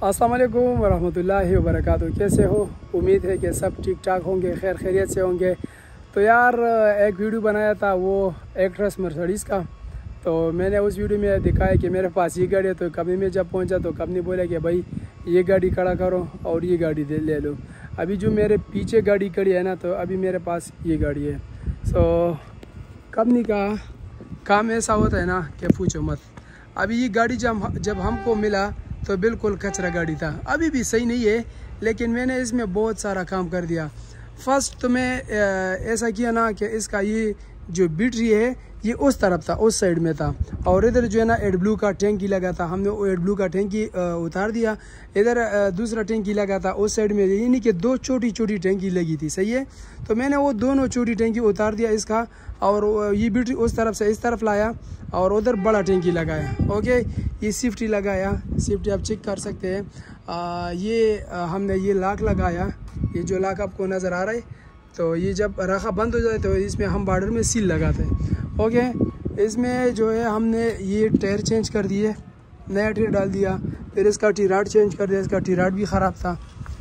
अस्सलाम वालेकुम वरहमतुल्लाहि वबरकातुहू। कैसे हो? उम्मीद है कि सब ठीक ठाक होंगे, खैर खैरियत से होंगे। तो यार एक वीडियो बनाया था वो एक्ट्रेस मर्सिडीज़ का, तो मैंने उस वीडियो में दिखाया कि मेरे पास ये गाड़ी है। तो कंपनी में जब पहुंचा तो कंपनी बोला कि भाई ये गाड़ी खड़ा करो और ये गाड़ी ले लो। अभी जो मेरे पीछे गाड़ी खड़ी है ना, तो अभी मेरे पास ये गाड़ी है। सो कंपनी का काम ऐसा होता है ना कि पूछो मत। अभी ये गाड़ी जब हमको मिला तो बिल्कुल कचरा गाड़ी था, अभी भी सही नहीं है, लेकिन मैंने इसमें बहुत सारा काम कर दिया। फर्स्ट तो मैं ऐसा किया ना कि इसका ये जो बैटरी है ये उस तरफ था, उस साइड में था, और इधर जो है ना एडब्लू का टैंकी लगा था, हमने वो एडब्लू का टैंकी उतार दिया। इधर दूसरा टैंकी लगा था उस साइड में, यानी कि दो छोटी छोटी टैंकी लगी थी, सही है। तो मैंने वो दोनों छोटी टैंकी उतार दिया इसका, और ये बैटरी उस तरफ से इस तरफ लाया और उधर बड़ा टैंकी लगाया। ओके, ये सेफ्टी लगाया, सेफ्टी आप चेक कर सकते हैं। हमने ये लाक लगाया, ये जो लाक आपको नज़र आ रहा है, तो ये जब रखा बंद हो जाए तो इसमें हम बॉर्डर में सील लगाते हैं। ओके, इसमें जो है हमने ये टायर चेंज कर दिए, नया टायर डाल दिया, फिर इसका टी-राड चेंज कर दिया, इसका टी-राड भी ख़राब था।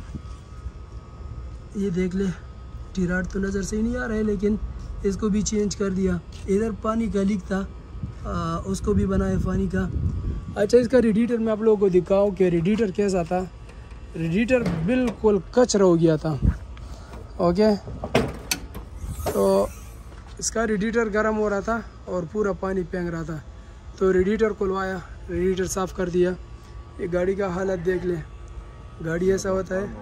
ये देख ले, टी-राड तो नज़र से ही नहीं आ रहा है, लेकिन इसको भी चेंज कर दिया। इधर पानी का लीक था, उसको भी बनाया पानी का। अच्छा, इसका रेडिएटर मैं आप लोगों को दिखाऊं कि रेडिएटर कैसा था। रेडिएटर बिल्कुल कचरा हो गया था। ओके, तो इसका रेडिएटर गर्म हो रहा था और पूरा पानी फेंक रहा था, तो रेडिएटर खुलवाया, रेडिएटर साफ़ कर दिया। ये गाड़ी का हालत देख ले, गाड़ी ऐसा होता है।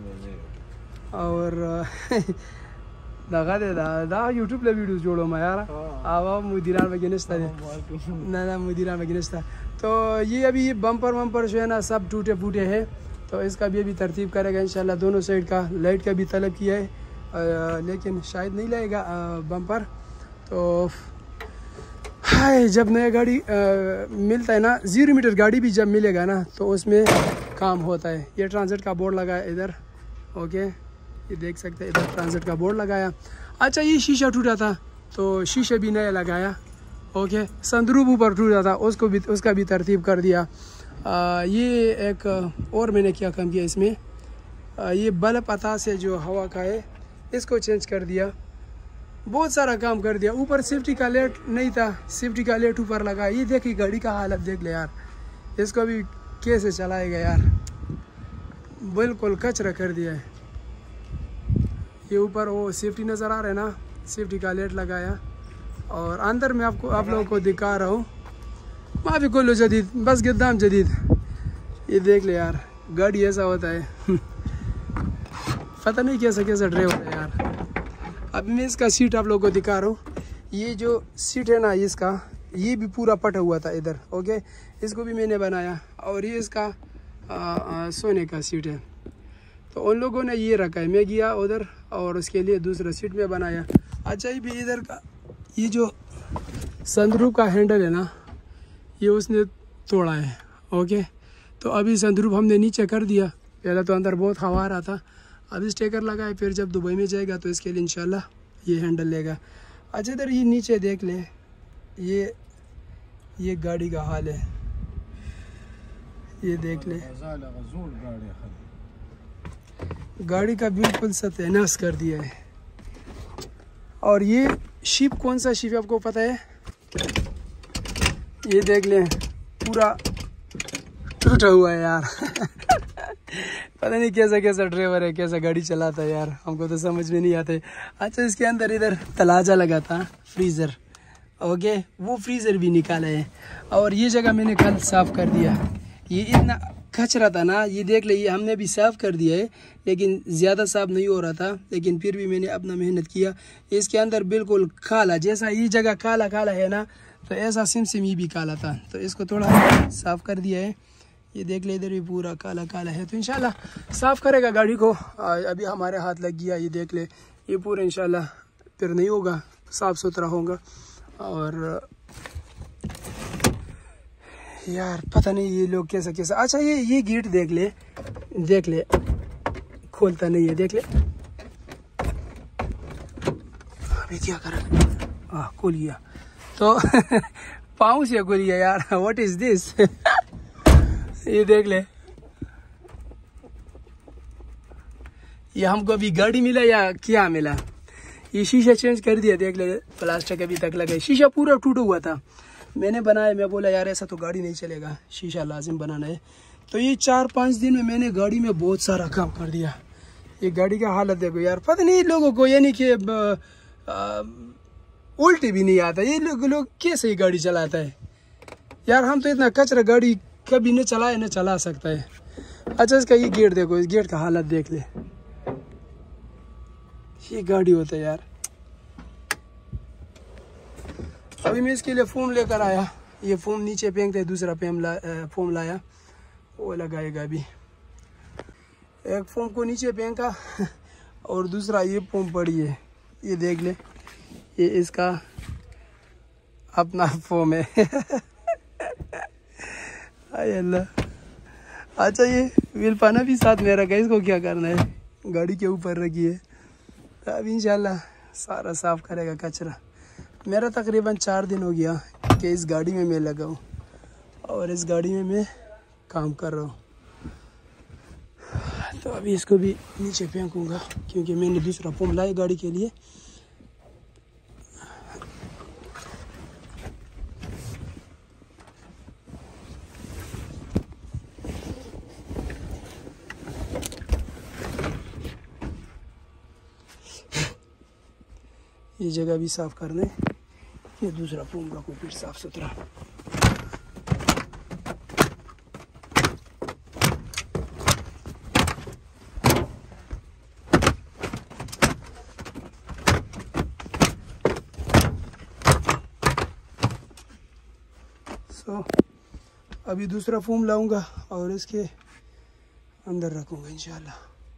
और दगा दे दा यूट्यूब ले वीडियोस जोड़ो मैं यार, आवा मुदीरान में गिनस्ता दे ना मुदीरान में गिनस्ता। तो ये अभी बम्पर जो है ना सब टूटे फूटे हैं, तो इसका भी अभी तरतीब करेगा इंशाल्लाह। दोनों साइड का लाइट का भी तलब किया है, लेकिन शायद नहीं लगेगा बम्पर। तो हाय, जब नया गाड़ी मिलता है ना, 0 मीटर गाड़ी भी जब मिलेगा ना, तो उसमें काम होता है। ये ट्रांजिट का बोर्ड लगा है इधर। ओके, ये देख सकते हैं, इधर ट्रांजिट का बोर्ड लगाया। अच्छा, ये शीशा टूटा था तो शीशा भी नया लगाया। ओके, सनरूफ ऊपर टूटा था, उसका भी तरतीब कर दिया। ये एक और मैंने क्या काम किया इसमें, ये बल्ब पता से जो हवा का है इसको चेंज कर दिया। बहुत सारा काम कर दिया। ऊपर सेफ्टी का लाइट नहीं था, सेफ्टी का लाइट ऊपर लगा। ये देखिए गाड़ी का हालत देख ले यार, इसको भी कैसे चलाएगा यार, बिल्कुल कचरा कर दिया है। ये ऊपर वो सेफ्टी नज़र आ रहा है ना, सेफ्टी का लाइट लगाया, और अंदर में आप लोगों को दिखा रहा हूँ। माफी कुल्लू जदीद बस गिद्दाम जदीद। ये देख ले यार, गाड़ी ऐसा होता है पता नहीं कैसा ड्राइव होता है यार। अब मैं इसका सीट आप लोगों को दिखा रहा हूँ। ये जो सीट है ना इसका, ये भी पूरा पटा हुआ था इधर। ओके, इसको भी मैंने बनाया, और ये इसका सोने का सीट है। तो उन लोगों ने ये रखा है, मैं गया उधर और उसके लिए दूसरा सीट में बनाया। अच्छा, ये भी इधर का ये जो सनरूफ का हैंडल है ना, ये उसने तोड़ा है। ओके, तो अभी सनरूफ हमने नीचे कर दिया। पहले तो अंदर बहुत हवा आ रहा था, अभी स्टिकर लगाए, फिर जब दुबई में जाएगा तो इसके लिए इंशाल्लाह ये हैंडल लेगा। अच्छा, इधर ये नीचे देख ले, ये गाड़ी का हाल है, ये देख ले, गाड़ी का बिल्कुल सत्यानाश कर दिया है। और ये शिप कौन सा शिप है आपको पता है? ये देख ले, पूरा टूटा हुआ है यार पता नहीं कैसा ड्राइवर है, कैसा गाड़ी चलाता है यार, हमको तो समझ में नहीं आता है। अच्छा, इसके अंदर इधर तलाजा लगा था, फ्रीज़र। ओके, वो फ्रीज़र भी निकाला है, और ये जगह मैंने कल साफ़ कर दिया। ये इतना कचरा था ना, ये देख ले, ये हमने भी साफ़ कर दिया है, लेकिन ज़्यादा साफ़ नहीं हो रहा था, लेकिन फिर भी मैंने अपना मेहनत किया। इसके अंदर बिल्कुल काला, जैसा ये जगह काला काला है ना, तो ऐसा सिम ये भी काला था, तो इसको थोड़ा साफ़ कर दिया है। ये देख ले, इधर भी पूरा काला काला है, तो इंशाल्लाह साफ़ करेगा गाड़ी को। अभी हमारे हाथ लग गया, ये देख ले, ये पूरा इंशाल्लाह फिर नहीं होगा, साफ़ सुथरा होगा। और यार पता नहीं ये लोग कैसा। अच्छा, ये गेट देख ले, खोलता नहीं है, देख ले अभी क्या करा, खुल गया तो पाँव से खुल गया यार, व्हाट इज दिस ये देख ले, ये हमको अभी गाड़ी मिला या क्या मिला। ये शीशा चेंज कर दिया, देख ले प्लास्टिक अभी तक लगा है, शीशा पूरा टूटा हुआ था। मैंने बनाया, मैं बोला यार ऐसा तो गाड़ी नहीं चलेगा, शीशा लाजिम बनाना है। तो ये 4-5 दिन में मैंने गाड़ी में बहुत सारा काम कर दिया। ये गाड़ी का हालत देखो यार, पता नहीं लोगों को यानी कि उल्टी भी नहीं आता, ये लोग कैसे ही गाड़ी चलाता है यार। हम तो इतना कचरा गाड़ी कभी न चलाए न चला सकता है। अच्छा इसका ये गेट देखो, इस गेट का हालत देख ले, ये गाड़ी होता है यार। अभी मैं इसके लिए फोम लेकर आया, ये फोम नीचे फेंकते है, दूसरा फोम लाया वो लगाएगा। अभी एक फोम को नीचे फेंका और दूसरा ये फोम पड़ी है, ये देख ले, ये इसका अपना फोम है। हाय अल्लाह। अच्छा ये विलपाना भी साथ में रखा है, इसको क्या करना है, गाड़ी के ऊपर रखी है। अब इंशाल्लाह सारा साफ करेगा कचरा। मेरा तकरीबन 4 दिन हो गया कि इस गाड़ी में मैं लगा हूँ और इस गाड़ी में मैं काम कर रहा हूँ। तो अभी इसको भी नीचे फेंकूँगा क्योंकि मैंने दूसरा फोम लाया गाड़ी के लिए। ये जगह भी साफ करना है, ये दूसरा फोम रखो फिर साफ सुथरा। अभी दूसरा फोम लाऊंगा और इसके अंदर रखूंगा इंशाल्लाह।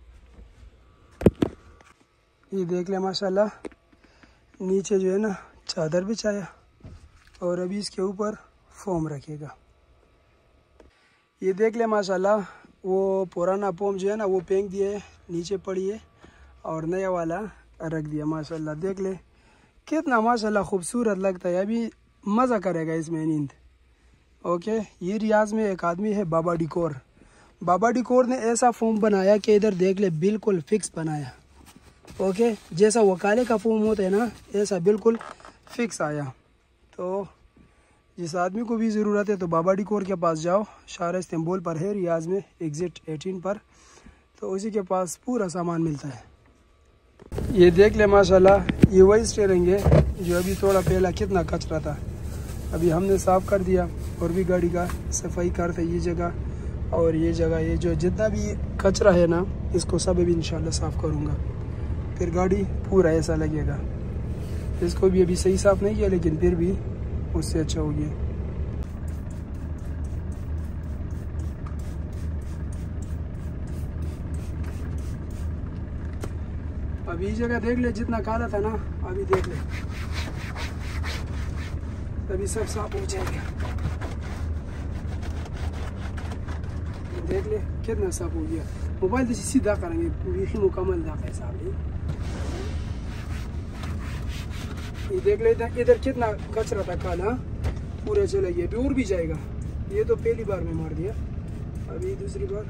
ये देख ले माशाल्लाह, नीचे जो है ना चादर बिछाया और अभी इसके ऊपर फोम रखेगा। ये देख ले माशाल्लाह, वो पुराना फोम जो है ना वो फेंक दिए, नीचे पड़ी है और नया वाला रख दिया। माशाल्लाह देख ले कितना माशाल्लाह खूबसूरत लगता है। अभी मज़ा करेगा इसमें नींद। ओके, ये रियाज में एक आदमी है बाबा डिकोर। बाबा डिकोर ने ऐसा फोम बनाया कि इधर देख ले बिल्कुल फिक्स बनाया। ओके, जैसा वकाले का फोम होता है ना ऐसा बिल्कुल फिक्स आया। तो जिस आदमी को भी ज़रूरत है तो बाबा डिकोर के पास जाओ, शारा इस्तांबुल पर है, रियाज में एग्ज़िट 18 पर। तो उसी के पास पूरा सामान मिलता है। ये देख ले माशाल्लाह, ये वही स्टीयरिंग है जो अभी थोड़ा पहला कितना कचरा था, अभी हमने साफ़ कर दिया। और भी गाड़ी का सफाई करते ये जगह और ये जगह, ये जो जितना भी कचरा है ना इसको सब अभी इंशाल्लाह साफ़ करूँगा, फिर गाड़ी पूरा ऐसा लगेगा। इसको भी अभी सही साफ़ नहीं किया लेकिन फिर भी उससे अच्छा हो गया। अभी ये जगह देख ले, जितना काला था ना अभी देख ले, अभी सब साफ हो जाएगा। देख ले कितना साफ हो गया। मोबाइल तो सीधा करेंगे, बिल्कुल मुकम्मल दाखा है साहब। ये देख ले इधर कितना कचरा था काला, पूरा चला गया, अभी और भी जाएगा। ये तो पहली बार में मार दिया, अभी दूसरी बार।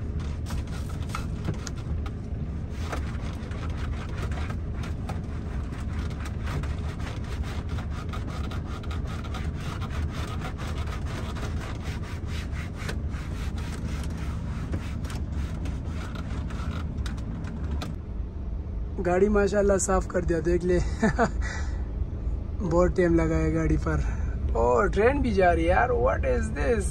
गाड़ी माशाल्लाह साफ कर दिया, देख ले। बहुत टाइम लगा है गाड़ी पर। और ट्रेन भी जा रही है यार, व्हाट इज दिस।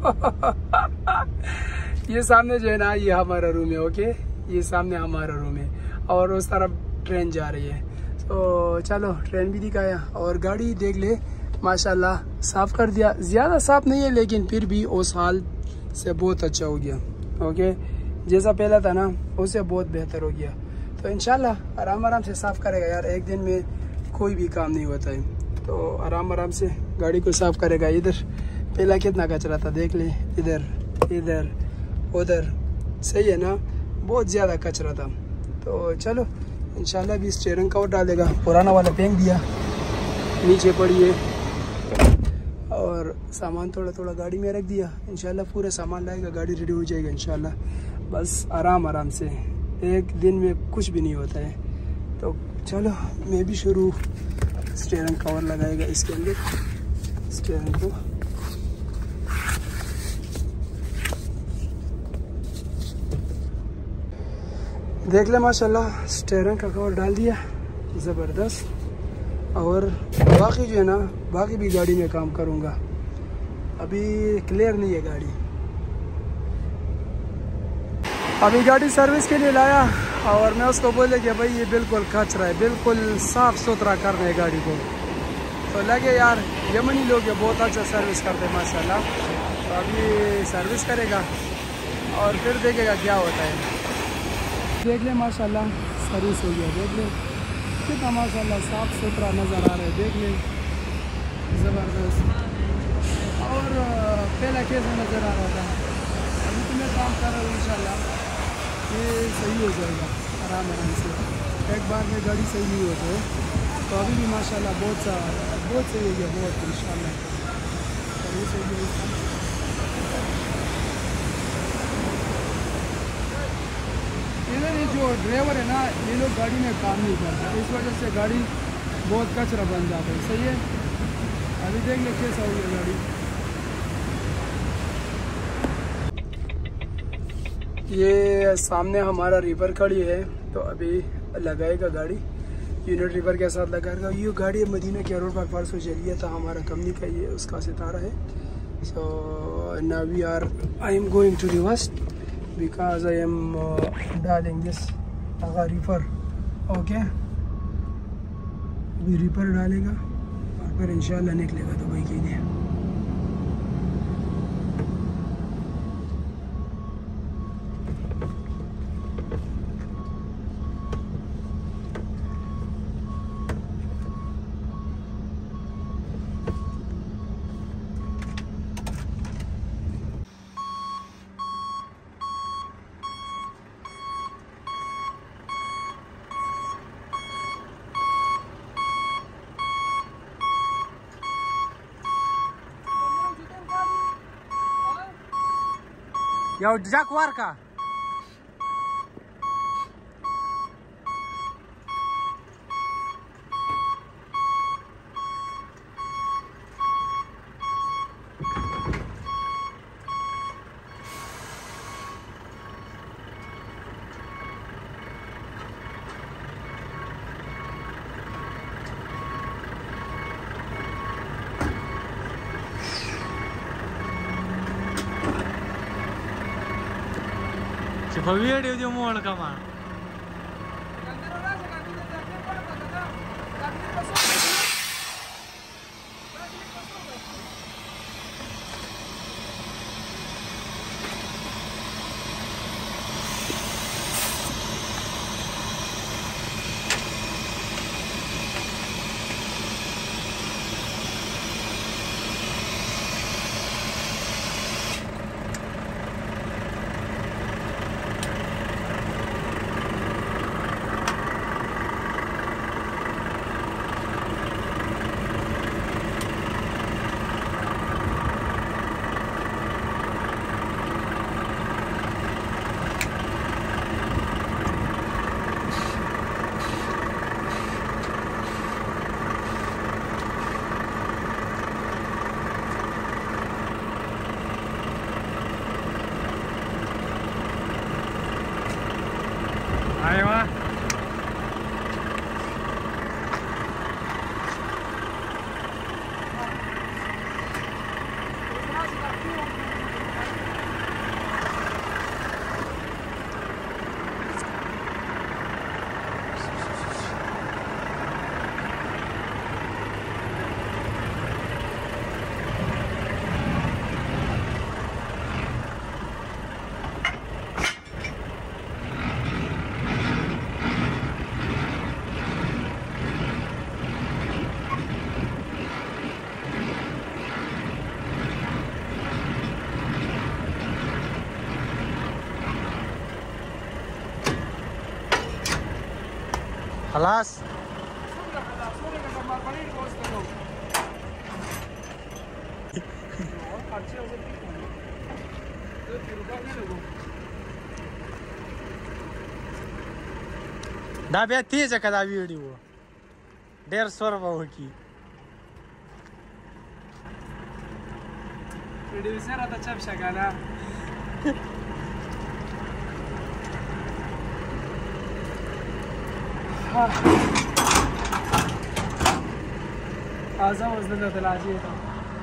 ये सामने जो है ना ये हमारा रूम है। ओके, ये सामने हमारा रूम है और उस तरफ ट्रेन जा रही है। तो चलो ट्रेन भी दिखाया और गाड़ी देख ले माशाल्लाह साफ कर दिया। ज़्यादा साफ नहीं है लेकिन फिर भी उस हाल से बहुत अच्छा हो गया। ओके, जैसा पहला था ना उससे बहुत बेहतर हो गया। तो इंशाल्लाह आराम आराम से साफ़ करेगा यार, एक दिन में कोई भी काम नहीं होता है। तो आराम आराम से गाड़ी को साफ़ करेगा। इधर पहला कितना कचरा था देख ले, इधर इधर उधर, सही है ना, बहुत ज़्यादा कचरा था। तो चलो इंशाल्लाह भी स्टीयरिंग कवर डालेगा, पुराना वाला फेंक दिया नीचे पड़ी है और सामान थोड़ा थोड़ा गाड़ी में रख दिया। इंशाल्लाह पूरा सामान लाएगा, गाड़ी रेडी हो जाएगा इंशाल्लाह। बस आराम आराम से एक दिन में कुछ भी नहीं होता है। तो चलो मैं भी शुरू। स्टीयरिंग कवर लगाएगा इसके अंदर, स्टीयरिंग को देख ले माशाल्लाह। स्टीयरिंग का कवर डाल दिया, ज़बरदस्त। और बाकी जो है ना, बाकी भी गाड़ी में काम करूँगा, अभी क्लियर नहीं है गाड़ी। अभी गाड़ी सर्विस के लिए लाया और मैं उसको बोले कि भाई ये बिल्कुल कचरा है, बिल्कुल साफ़ सुथरा करना है गाड़ी को। तो लगे यार यमनी लोग ये बहुत अच्छा सर्विस करते हैं माशाल्लाह। तो अभी सर्विस करेगा और फिर देखेगा क्या होता है। देख ले माशाल्लाह सर्विस हो गया, देख ले कितना माशाल्लाह साफ़ सुथरा नज़र आ रहा है, देख ले ज़बरदस्त। और पहला कैसे नज़र आ रहा था, अभी तो मैं काम कर रहा हूँ, इंशाल्लाह ये सही हो जाएगा आराम से। एक बार में गाड़ी सही नहीं होती है। तो अभी भी माशाल्लाह बहुत सही हो गया, बहुत इंशाल्लाह सर्विस हो गया। इधर ये जो ड्राइवर है ना, ये लोग गाड़ी में काम नहीं करते, इस वजह से गाड़ी बहुत कचरा बन जाता है। सही है, अभी देख ले कैसा हो गया गाड़ी। ये सामने हमारा रिवर खड़ी है, तो अभी लगाएगा गाड़ी, यूनिट रिवर के साथ लगाएगा। ये गाड़ी मदीना के रोड पर परसों चली है, तो हमारा कंपनी का ये उसका सितारा है। So now I am going to rivers because I am डालिंग दिस रिवर। ओके, अभी रिवर डालेगा और फिर इंशाल्लाह निकलेगा दुबई के लिए। Jau jak warka. Coba video dia mau rekaman. Ayo. خلاص दाब्या तेज कदा वीडियो 150 रुपये की प्रोड्यूसर आता चप शकाला आजा वजन तलाशी था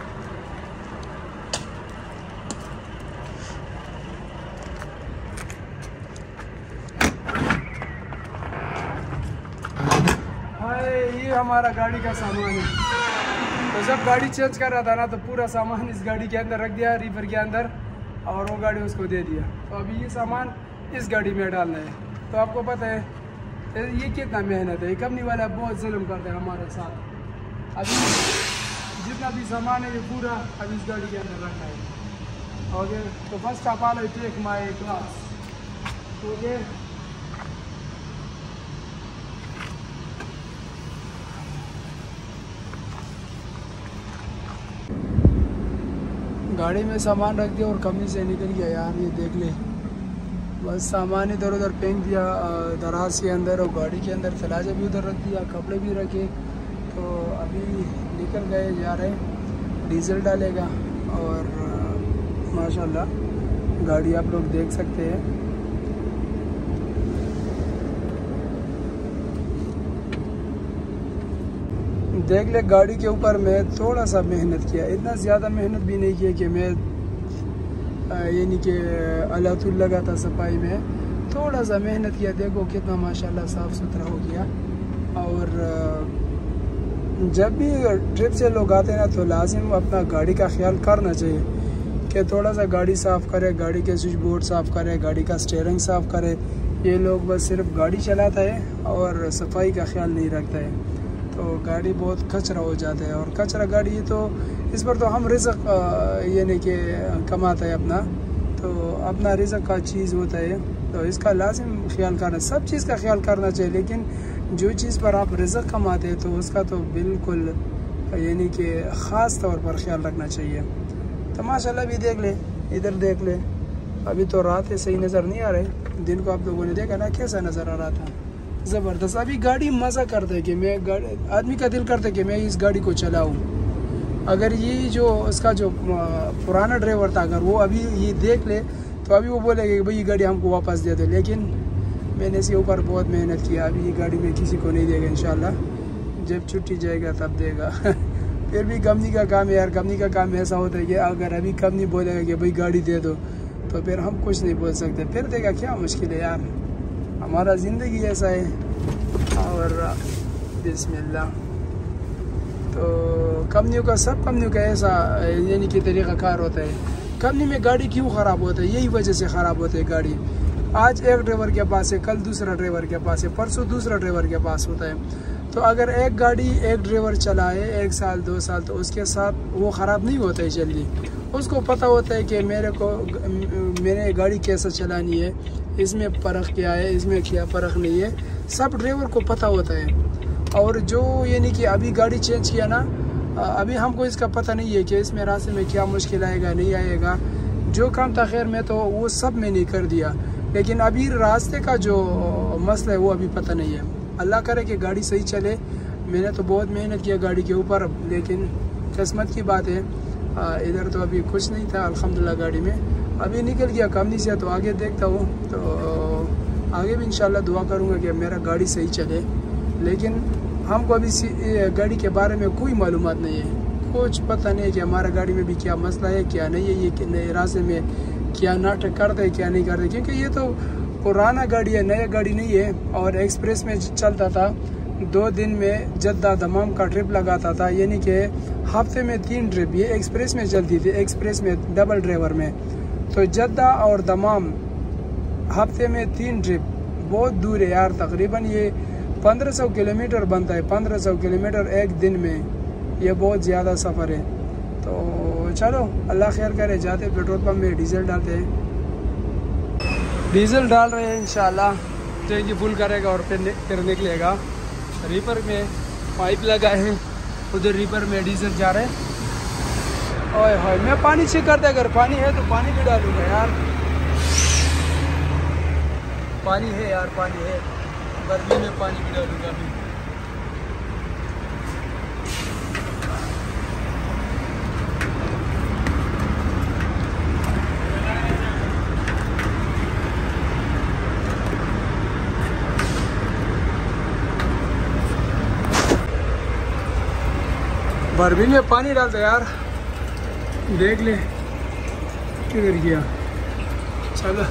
ये हमारा गाड़ी का सामान है। तो जब गाड़ी चेंज कर रहा था ना तो पूरा सामान इस गाड़ी के अंदर रख दिया रीपर के अंदर और वो गाड़ी उसको दे दिया। तो अभी ये सामान इस गाड़ी में डालना है। तो आपको पता है ये कितना मेहनत है। कंपनी वाला बहुत जुल्म करते हैं हमारे साथ। अभी जितना भी सामान है ये पूरा अभी इस गाड़ी के अंदर रखना है। ओके तो first of all I take my class. Okay गाड़ी में सामान रख दिया और कंपनी से निकल गया यार। ये देख ले बस सामान इधर उधर फेंक दिया दराज के अंदर और गाड़ी के अंदर तलाजा भी उधर रख दिया, कपड़े भी रखे। तो अभी निकल गए जा रहे, डीजल डालेगा और माशाल्लाह गाड़ी आप लोग देख सकते हैं। देख ले गाड़ी के ऊपर मैं थोड़ा सा मेहनत किया, इतना ज़्यादा मेहनत भी नहीं किया कि मैं ये नहीं कि अल्लाह लगा था सफाई में, थोड़ा सा मेहनत किया। देखो कितना माशाल्लाह साफ़ सुथरा हो गया। और जब भी ट्रिप से लोग आते हैं ना तो लाजिम अपना गाड़ी का ख्याल करना चाहिए कि थोड़ा सा गाड़ी साफ़ करे, गाड़ी के स्विच बोर्ड साफ़ करे, गाड़ी का स्टीयरिंग साफ़ करे। ये लोग बस सिर्फ गाड़ी चलाता है और सफाई का ख्याल नहीं रखता है तो गाड़ी बहुत कचरा हो जाता है। और कचरा गाड़ी तो इस पर तो हम रिज़्क ये नहीं कि कमाता है अपना, तो अपना रिज़्क का चीज़ होता है तो इसका लाजिम ख्याल करना, सब चीज़ का ख्याल करना चाहिए। लेकिन जो चीज़ पर आप रिज़्क कमाते हैं तो उसका तो बिल्कुल यानी कि ख़ास तौर पर ख्याल रखना चाहिए। तो माशाल्लाह भी देख ले, इधर देख ले, अभी तो रात है सही नज़र नहीं आ रहे। दिन को आप लोगों ने देखा ना कैसा नज़र आ रहा था, ज़बरदस्त। अभी गाड़ी मज़ा करता है कि मैं आदमी का दिल करता है कि मैं इस गाड़ी को चलाऊं। अगर ये जो उसका जो पुराना ड्राइवर था अगर वो अभी ये देख ले तो अभी वो बोलेगा कि भाई ये गाड़ी हमको वापस दे दो। लेकिन मैंने इसके ऊपर बहुत मेहनत किया। अभी ये गाड़ी में किसी को नहीं देगा इंशाल्लाह, जब छुट्टी जाएगा तब देगा। फिर भी कंपनी का काम है यार, कंपनी का काम ऐसा होता है कि अगर अभी कंपनी बोलेगा कि भाई गाड़ी दे दो तो फिर हम कुछ नहीं बोल सकते, फिर देगा क्या मुश्किल है यार, हमारा ज़िंदगी ऐसा है। और बिस्मिल्लाह। तो कंपनियों का सब कंपनियों का ऐसा यानी कि तरीक़ाकार होता है। कंपनी में गाड़ी क्यों ख़राब होता है, यही वजह से ख़राब होती है गाड़ी। आज एक ड्राइवर के पास है, कल दूसरा ड्राइवर के पास है, परसों दूसरा ड्राइवर के पास होता है। तो अगर एक गाड़ी एक ड्राइवर चलाए 1 साल 2 साल तो उसके साथ वो ख़राब नहीं होता है जल्दी। उसको पता होता है कि मेरे गाड़ी कैसे चलानी है, इसमें फ़र्क क्या है, इसमें क्या फ़र्क नहीं है, सब ड्राइवर को पता होता है। और जो यानी कि अभी गाड़ी चेंज किया ना, अभी हमको इसका पता नहीं है कि इसमें रास्ते में क्या मुश्किल आएगा नहीं आएगा। जो काम था खैर में तो वो सब मैंने कर दिया, लेकिन अभी रास्ते का जो मसला है वो अभी पता नहीं है। अल्लाह करे कि गाड़ी सही चले। मैंने तो बहुत मेहनत किया गाड़ी के ऊपर, लेकिन किस्मत की बात है इधर तो अभी कुछ नहीं था अल्हम्दुलिल्लाह। गाड़ी में अभी निकल गया कंपनी से, तो आगे देखता हूँ। तो आगे भी इंशाल्लाह दुआ करूँगा कि मेरा गाड़ी सही चले। लेकिन हमको अभी गाड़ी के बारे में कोई मालूमात नहीं है, कुछ पता नहीं है कि हमारा गाड़ी में भी क्या मसला है क्या नहीं है, ये नए रास्ते में क्या नाटक करता है क्या नहीं करता, क्योंकि ये तो पुराना गाड़ी है, नया गाड़ी नहीं है। और एक्सप्रेस में चलता था, 2 दिन में जद्दा दमाम का ट्रिप लगाता था, यानी कि हफ्ते में 3 ट्रिप ये एक्सप्रेस में चलती थी, एक्सप्रेस में डबल ड्राइवर में। तो जद्दा और दमाम हफ्ते में 3 ट्रिप, बहुत दूर है यार, तकरीबन ये 1500 किलोमीटर बनता है, 1500 किलोमीटर एक दिन में, ये बहुत ज़्यादा सफ़र है। तो चलो अल्लाह खैर करे, जाते पेट्रोल पंप में डीजल डालते हैं। डीजल डाल रहे हैं इंशाल्लाह, टैंकी फुल करेगा और फिर निकलेगा। रीपर में पाइप लगा है, उधर रीपर में डीजल जा रहे हैं। ओए होए, मैं पानी चेक करता, अगर पानी है तो पानी भी डालूंगा यार। पानी है यार, पानी है, बर्फी में पानी भी डालूंगा अभी। बर्फी में पानी डालता यार, देख ले किधर गया। चलो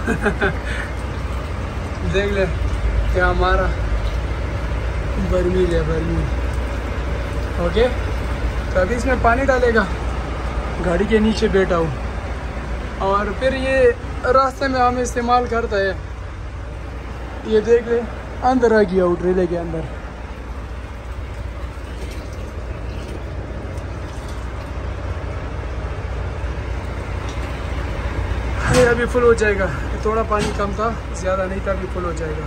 देख ले क्या हमारा बर्मील है, बर्मील। ओके, तो अभी इसमें पानी डालेगा, गाड़ी के नीचे बैठा हूँ, और फिर ये रास्ते में हम इस्तेमाल करता है। ये देख ले अंदर आ गया, ट्रेले के अंदर। ये अभी फुल हो जाएगा, थोड़ा पानी कम था, ज़्यादा नहीं था, अभी फुल हो जाएगा।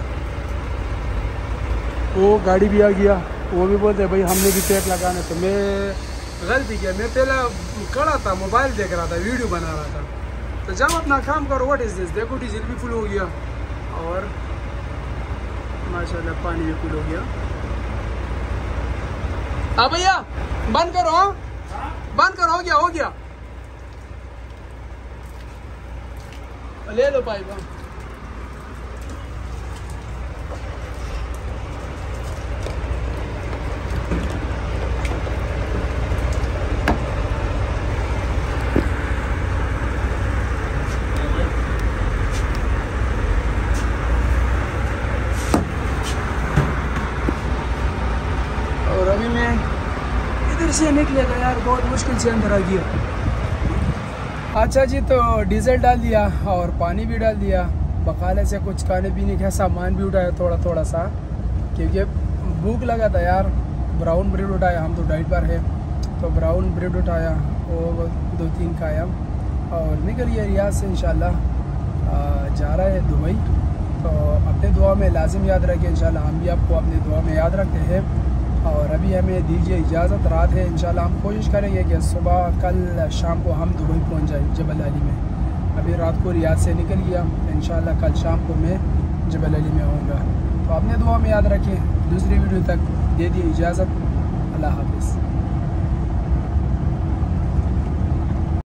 वो गाड़ी भी आ गया, वो भी बोलते भाई हमने भी टेप लगाना। तो मैं गलती किया, मैं पहले खड़ा था, मोबाइल देख रहा था, वीडियो बना रहा था। तो जब अपना काम करो, व्हाट इज़ दिस, देखो डीजल भी फुल हो गया और माशाल्लाह पानी भी फुल हो गया। हाँ भैया बंद करो, बंद करो, हो गया, हो गया, ले लो पाइप। और अभी मैं इधर से निकलेगा यार, बहुत मुश्किल से अंदर आ गया। अच्छा जी, तो डीजल डाल दिया और पानी भी डाल दिया, बकाले से कुछ खाने पीने का सामान भी उठाया थोड़ा थोड़ा सा, क्योंकि भूख लगा था यार। ब्राउन ब्रेड उठाया, हम तो डाइट पर है, तो ब्राउन ब्रेड उठाया, वो 2-3 खाया और निकल गया रियाद से इंशाल्लाह। जा रहा है दुबई। तो अपने दुआ में लाजिम याद रखें, इंशाल्लाह हम भी आपको अपने दुआ में याद रखते हैं। और अभी हमें दीजिए इजाज़त, रात है, इंशाल्लाह हम कोशिश करेंगे कि सुबह कल शाम को हम दुबई पहुंच जाए जबल अली में। अभी रात को रियाद से निकल गया, इंशाल्लाह कल शाम को मैं जबल अली में आऊँगा। तो अपने दुआ में याद रखें। दूसरी वीडियो तक दे दिए इजाज़त, अल्लाह हाफ़िज़।